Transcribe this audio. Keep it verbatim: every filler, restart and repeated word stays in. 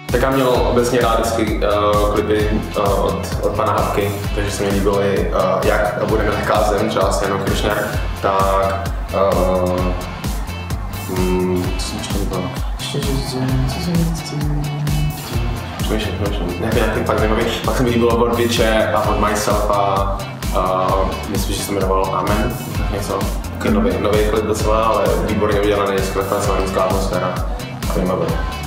Tak já měl obecně rád vždycky uh, klipy uh, od, od pana Hapky, takže se mi líbily uh, jak Bude nelehká zem, třeba s Janou Kiršner, tak uh, hmm, co jsem ještě líbil? Přemýšlím, přemýšlím, nějaký fakt zajímavý. Pak se mi líbilo od Viče a od Myself a uh, myslím, že se jmenoval Amen, tak něco. Nový, nový klip docela, ale výborně udělaný, skvěle zpracovánská atmosféra a zajímavé.